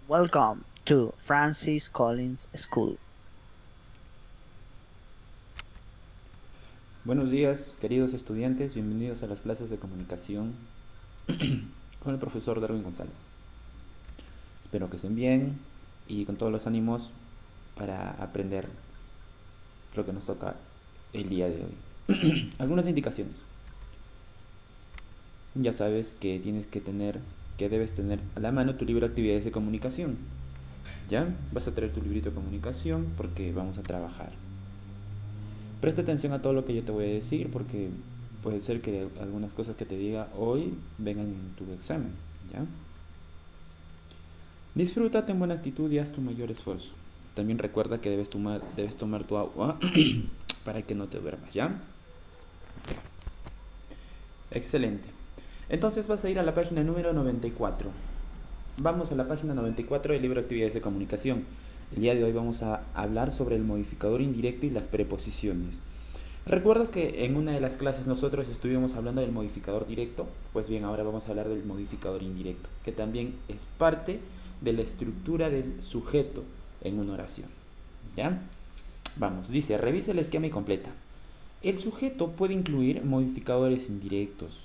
Welcome to Francis Collins School. Buenos días, queridos estudiantes, bienvenidos a las clases de comunicación con el profesor Darwin González. Espero que estén bien y con todos los ánimos para aprender lo que nos toca el día de hoy. Algunas indicaciones. Ya sabes que debes tener a la mano tu libro de actividades de comunicación. ¿Ya? Vas a traer tu librito de comunicación porque vamos a trabajar. Presta atención a todo lo que yo te voy a decir porque puede ser que algunas cosas que te diga hoy vengan en tu examen, ¿ya? Disfruta, ten buena actitud y haz tu mayor esfuerzo. También recuerda que debes tomar tu agua para que no te duermas, ¿ya? Excelente. Entonces vas a ir a la página número 94. Vamos a la página 94 del libro de actividades de comunicación. El día de hoy vamos a hablar sobre el modificador indirecto y las preposiciones. ¿Recuerdas que en una de las clases nosotros estuvimos hablando del modificador directo? Pues bien, ahora vamos a hablar del modificador indirecto, que también es parte de la estructura del sujeto en una oración. ¿Ya? Vamos, dice, revisa el esquema y completa. El sujeto puede incluir modificadores indirectos,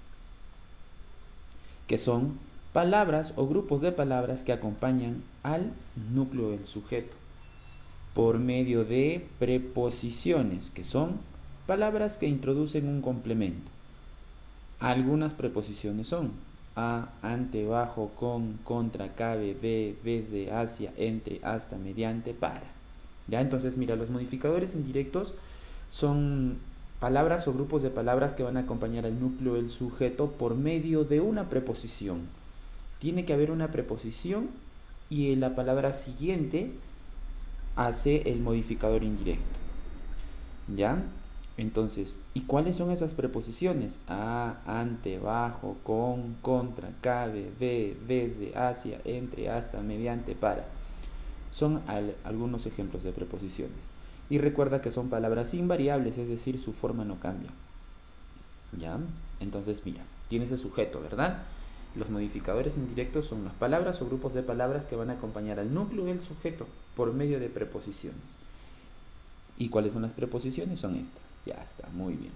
que son palabras o grupos de palabras que acompañan al núcleo del sujeto por medio de preposiciones, que son palabras que introducen un complemento. Algunas preposiciones son a, ante, bajo, con, contra, cabe, de, desde, hacia, entre, hasta, mediante, para. ¿Ya? Entonces, mira, los modificadores indirectos son palabras o grupos de palabras que van a acompañar al núcleo del sujeto por medio de una preposición. Tiene que haber una preposición y la palabra siguiente hace el modificador indirecto. ¿Ya? Entonces, ¿y cuáles son esas preposiciones? A, ante, bajo, con, contra, cabe, de, desde, hacia, entre, hasta, mediante, para. Son algunos ejemplos de preposiciones. Y recuerda que son palabras invariables, es decir, su forma no cambia. ¿Ya? Entonces, mira, tienes el sujeto, ¿verdad? Los modificadores indirectos son las palabras o grupos de palabras que van a acompañar al núcleo del sujeto por medio de preposiciones. ¿Y cuáles son las preposiciones? Son estas. Ya está, muy bien.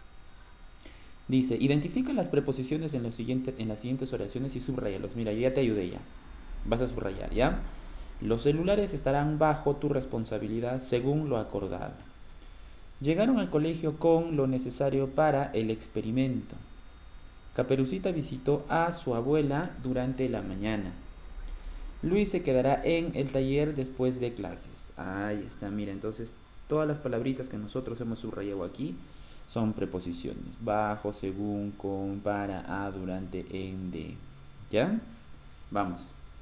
Dice, identifica las preposiciones en las siguientes oraciones y subrayalos. Mira, yo ya te ayudé ya. Vas a subrayar, ¿ya? Los celulares estarán bajo tu responsabilidad según lo acordado. Llegaron al colegio con lo necesario para el experimento. Caperucita visitó a su abuela durante la mañana. Luis se quedará en el taller después de clases. Ahí está, mira, entonces todas las palabritas que nosotros hemos subrayado aquí son preposiciones. Bajo, según, con, para, a, durante, en, de. ¿Ya? Vamos.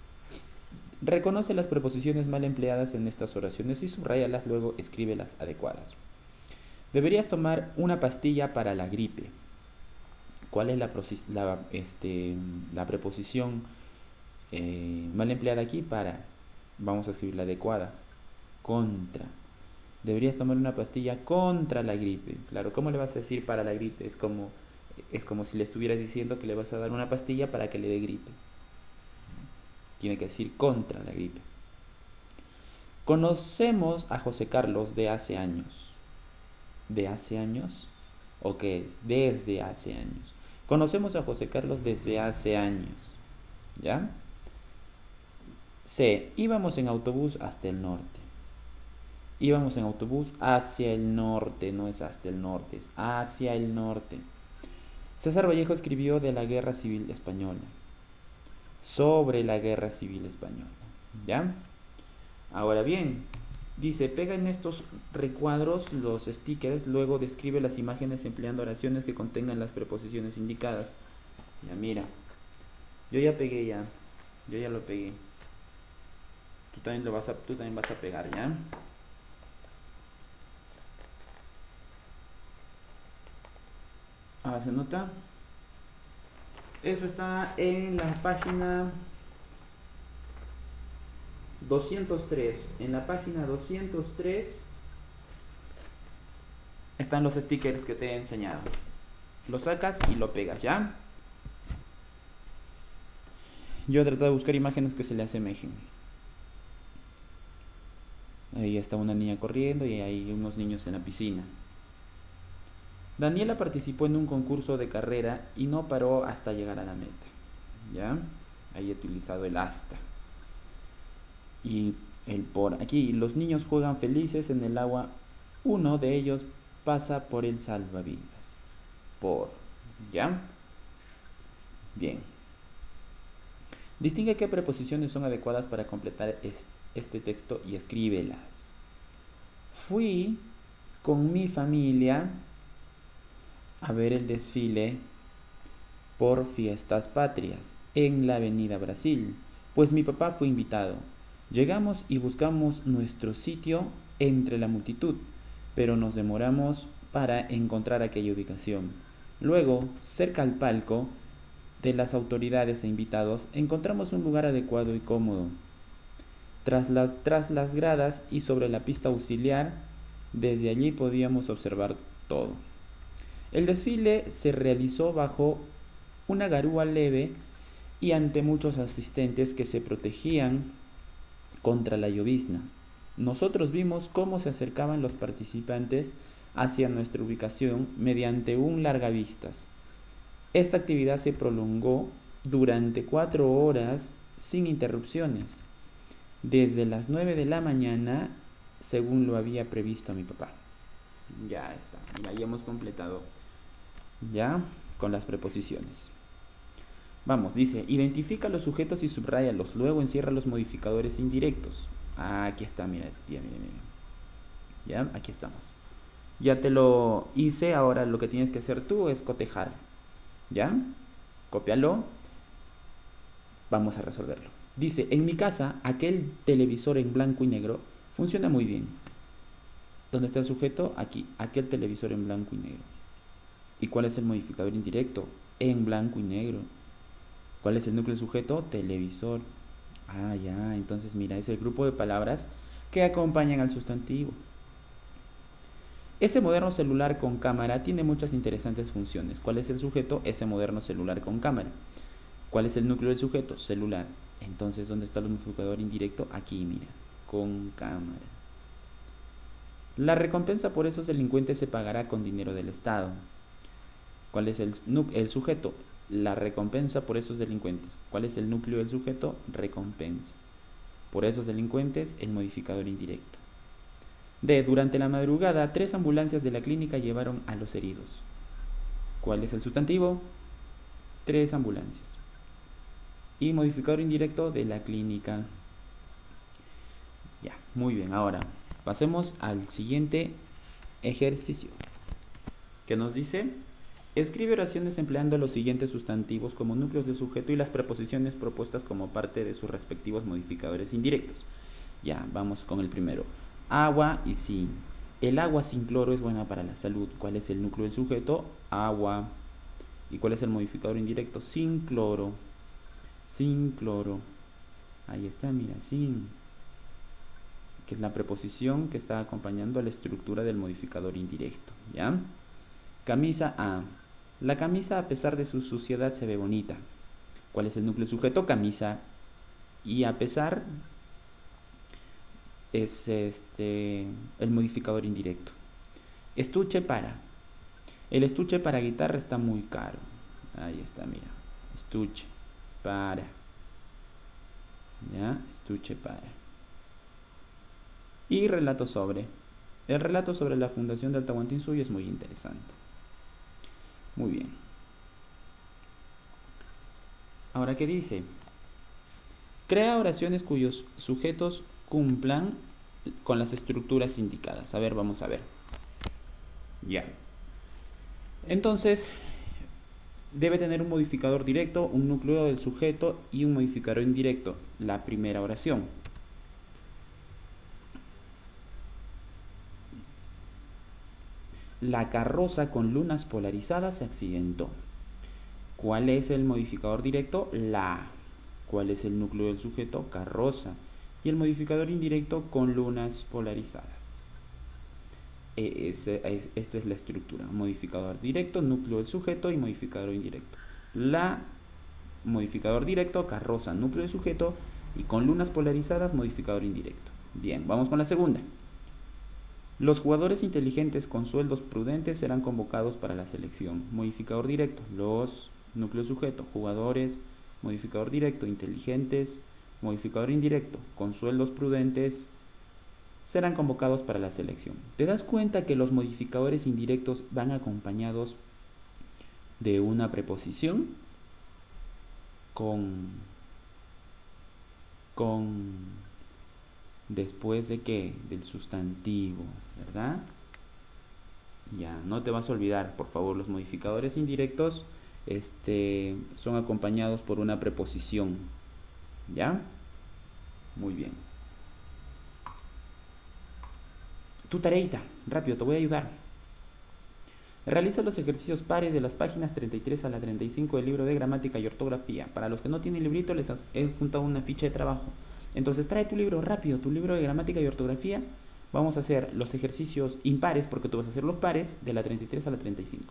Reconoce las preposiciones mal empleadas en estas oraciones y subrayalas, luego escríbelas adecuadas. Deberías tomar una pastilla para la gripe. ¿Cuál es la preposición mal empleada aquí? Para. Vamos a escribir la adecuada. Contra. Deberías tomar una pastilla contra la gripe. Claro, ¿cómo le vas a decir para la gripe? Es como si le estuvieras diciendo que le vas a dar una pastilla para que le dé gripe. Tiene que decir contra la gripe. Conocemos a José Carlos de hace años. ¿De hace años? ¿O qué es? Desde hace años. Conocemos a José Carlos desde hace años. ¿Ya? C. Íbamos en autobús hasta el norte. Íbamos en autobús hacia el norte, no es hasta el norte, es hacia el norte. César Vallejo escribió de la Guerra Civil Española, sobre la Guerra Civil Española. ¿Ya? Ahora bien, dice, pega en estos recuadros los stickers, luego describe las imágenes empleando oraciones que contengan las preposiciones indicadas. Ya mira, yo ya pegué ya, yo ya lo pegué. Tú también vas a pegar, ¿ya? Ah, ¿se nota? Eso está en la página 203. En la página 203 están los stickers que te he enseñado. Lo sacas y lo pegas, ¿ya? Yo he tratado de buscar imágenes que se le asemejen. Ahí está una niña corriendo y hay unos niños en la piscina. Daniela participó en un concurso de carrera y no paró hasta llegar a la meta. ¿Ya? Ahí he utilizado el hasta. Y el por. Aquí los niños juegan felices en el agua. Uno de ellos pasa por el salvavidas. Por. ¿Ya? Bien. Distingue qué preposiciones son adecuadas para completar este texto y escríbelas. Fui con mi familia a ver el desfile por Fiestas Patrias en la Avenida Brasil, pues mi papá fue invitado. Llegamos y buscamos nuestro sitio entre la multitud, pero nos demoramos para encontrar aquella ubicación. Luego, cerca al palco de las autoridades e invitados, encontramos un lugar adecuado y cómodo. Tras las gradas y sobre la pista auxiliar, desde allí podíamos observar todo. El desfile se realizó bajo una garúa leve y ante muchos asistentes que se protegían contra la llovizna. Nosotros vimos cómo se acercaban los participantes hacia nuestra ubicación mediante un largavistas. Esta actividad se prolongó durante 4 horas sin interrupciones, desde las 9 de la mañana, según lo había previsto mi papá. Ya está, mira, ya hemos completado ya con las preposiciones. Vamos, dice, identifica los sujetos y subráyalos, luego encierra los modificadores indirectos. Aquí está, mira, mira. Ya, aquí estamos. Ya te lo hice, ahora lo que tienes que hacer tú es cotejar. ¿Ya? Cópialo. Vamos a resolverlo. Dice, en mi casa, aquel televisor en blanco y negro funciona muy bien. ¿Dónde está el sujeto? Aquí, aquel televisor en blanco y negro. ¿Y cuál es el modificador indirecto? En blanco y negro. ¿Cuál es el núcleo del sujeto? Televisor. Ah, ya, entonces mira, es el grupo de palabras que acompañan al sustantivo. Ese moderno celular con cámara tiene muchas interesantes funciones. ¿Cuál es el sujeto? Ese moderno celular con cámara. ¿Cuál es el núcleo del sujeto? Celular. Entonces, ¿dónde está el modificador indirecto? Aquí, mira, con cámara. La recompensa por esos delincuentes se pagará con dinero del Estado. ¿Cuál es el sujeto? La recompensa por esos delincuentes. ¿Cuál es el núcleo del sujeto? Recompensa. Por esos delincuentes, el modificador indirecto. D. Durante la madrugada, 3 ambulancias de la clínica llevaron a los heridos. ¿Cuál es el sustantivo? 3 ambulancias. Y modificador indirecto de la clínica. Ya, muy bien. Ahora, pasemos al siguiente ejercicio. ¿Qué nos dice? Escribe oraciones empleando los siguientes sustantivos como núcleos de sujeto y las preposiciones propuestas como parte de sus respectivos modificadores indirectos. Ya, vamos con el primero. Agua y sin. El agua sin cloro es buena para la salud. ¿Cuál es el núcleo del sujeto? Agua. ¿Y cuál es el modificador indirecto? Sin cloro. Sin cloro. Ahí está, mira, sin. Que es la preposición que está acompañando a la estructura del modificador indirecto. ¿Ya? Camisa A. La camisa, a pesar de su suciedad, se ve bonita. ¿Cuál es el núcleo sujeto? Camisa. Y a pesar es el modificador indirecto. Estuche para. El estuche para guitarra está muy caro. Ahí está, mira. Estuche para. ¿Ya? Estuche para. Y relato sobre. El relato sobre la fundación del Tahuantinsuyo es muy interesante. Muy bien. Ahora, ¿qué dice? Crea oraciones cuyos sujetos cumplan con las estructuras indicadas. A ver, vamos a ver. Ya. Entonces, debe tener un modificador directo, un núcleo del sujeto y un modificador indirecto. La primera oración. La carroza con lunas polarizadas se accidentó. ¿Cuál es el modificador directo? La. ¿Cuál es el núcleo del sujeto? Carroza. Y el modificador indirecto con lunas polarizadas. Esta es la estructura. Modificador directo, núcleo del sujeto y modificador indirecto. La modificador directo, carroza, núcleo de sujeto, y con lunas polarizadas, modificador indirecto. Bien, vamos con la segunda. Los jugadores inteligentes con sueldos prudentes serán convocados para la selección. Modificador directo, los núcleo sujeto, jugadores, modificador directo, inteligentes, modificador indirecto, con sueldos prudentes, serán convocados para la selección. ¿Te das cuenta que los modificadores indirectos van acompañados de una preposición con después de qué? Del sustantivo, ¿verdad? Ya, no te vas a olvidar, por favor, los modificadores indirectos son acompañados por una preposición. ¿Ya? Muy bien. Tu tareita, rápido, te voy a ayudar. Realiza los ejercicios pares de las páginas 33 a la 35 del libro de gramática y ortografía. Para los que no tienen librito, les he juntado una ficha de trabajo. Entonces trae tu libro rápido, tu libro de gramática y ortografía. Vamos a hacer los ejercicios impares, porque tú vas a hacer los pares, de la 33 a la 35.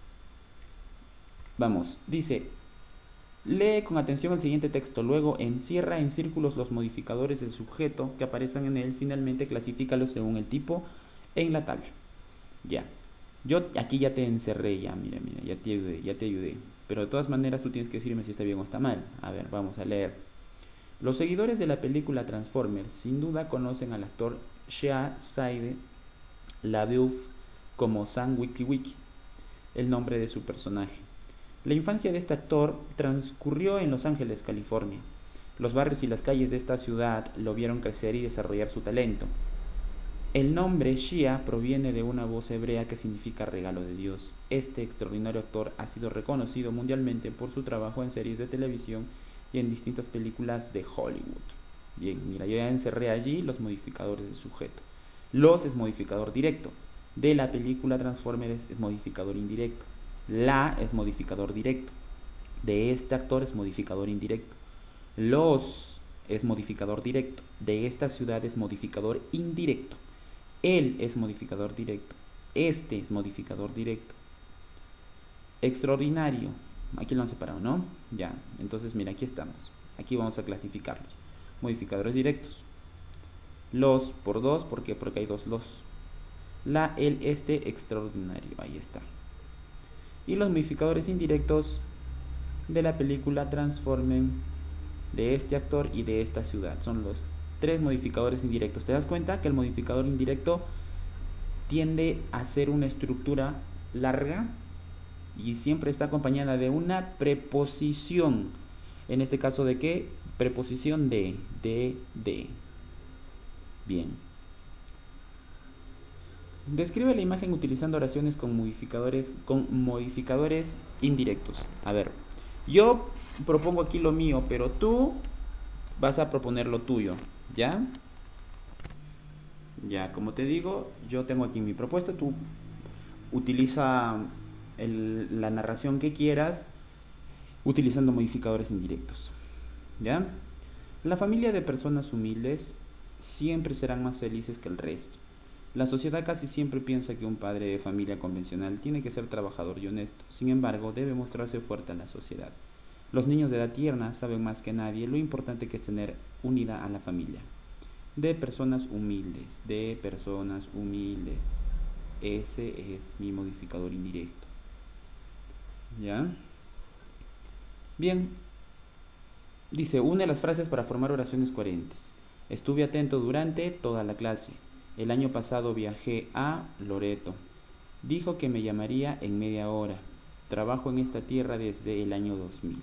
Vamos, dice, lee con atención el siguiente texto, luego encierra en círculos los modificadores del sujeto que aparezcan en él, finalmente clasifícalos según el tipo en la tabla. Ya, yo aquí ya te encerré, mira, ya te ayudé, pero de todas maneras tú tienes que decirme si está bien o está mal. A ver, vamos a leer. Los seguidores de la película Transformers sin duda conocen al actor Shea Saide LaBeouf como Sam Wiki, el nombre de su personaje. La infancia de este actor transcurrió en Los Ángeles, California. Los barrios y las calles de esta ciudad lo vieron crecer y desarrollar su talento. El nombre Shea proviene de una voz hebrea que significa regalo de Dios. Este extraordinario actor ha sido reconocido mundialmente por su trabajo en series de televisión y en distintas películas de Hollywood. Bien, mira, yo ya encerré allí los modificadores del sujeto. Los es modificador directo. De la película Transformers es modificador indirecto. La es modificador directo. De este actor es modificador indirecto. Los es modificador directo. De esta ciudad es modificador indirecto. Él es modificador directo. Este es modificador directo. Extraordinario. Aquí lo han separado, ¿no? Ya, entonces mira, aquí estamos. Aquí vamos a clasificarlos. Modificadores directos. Los por dos, ¿por qué? Porque hay dos los. La, el, este, extraordinario. Ahí está. Y los modificadores indirectos de la película Transformers, de este actor y de esta ciudad. Son los tres modificadores indirectos. ¿Te das cuenta que el modificador indirecto tiende a ser una estructura larga y siempre está acompañada de una preposición? En este caso, ¿de qué? Preposición de. Bien. Describe la imagen utilizando oraciones con modificadores indirectos. A ver, yo propongo aquí lo mío, pero tú vas a proponer lo tuyo, ¿ya? Ya, como te digo, yo tengo aquí mi propuesta. Tú utiliza la narración que quieras utilizando modificadores indirectos, ¿ya? La familia de personas humildes siempre serán más felices que el resto. La sociedad casi siempre piensa que un padre de familia convencional tiene que ser trabajador y honesto. Sin embargo, debe mostrarse fuerte en la sociedad. Los niños de edad tierna saben más que nadie lo importante que es tener unida a la familia. De personas humildes, de personas humildes. Ese es mi modificador indirecto. ¿Ya? Bien. Dice, une las frases para formar oraciones coherentes. Estuve atento durante toda la clase. El año pasado viajé a Loreto. Dijo que me llamaría en media hora. Trabajo en esta tierra desde el año 2000.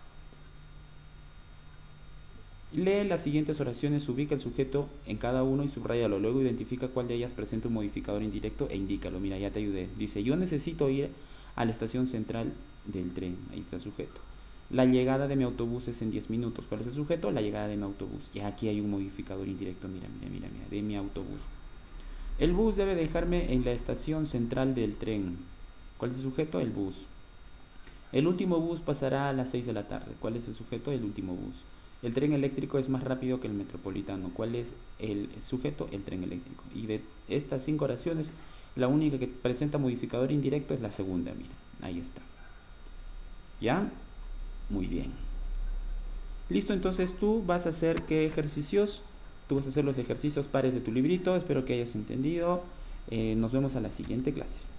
Lee las siguientes oraciones, ubica el sujeto en cada uno y subráyalo. Luego identifica cuál de ellas presenta un modificador indirecto e indícalo. Mira, ya te ayudé. Dice, yo necesito ir a la estación central del tren. Ahí está el sujeto. La llegada de mi autobús es en 10 minutos. ¿Cuál es el sujeto? La llegada de mi autobús. Y aquí hay un modificador indirecto. Mira, de mi autobús. El bus debe dejarme en la estación central del tren. ¿Cuál es el sujeto? El bus. El último bus pasará a las 6 de la tarde. ¿Cuál es el sujeto? El último bus. El tren eléctrico es más rápido que el metropolitano. ¿Cuál es el sujeto? El tren eléctrico. Y de estas 5 oraciones, la única que presenta modificador indirecto es la segunda. Mira, ahí está. ¿Ya? Muy bien. Listo, entonces tú vas a hacer qué ejercicios. Tú vas a hacer los ejercicios pares de tu librito. Espero que hayas entendido. Nos vemos a la siguiente clase.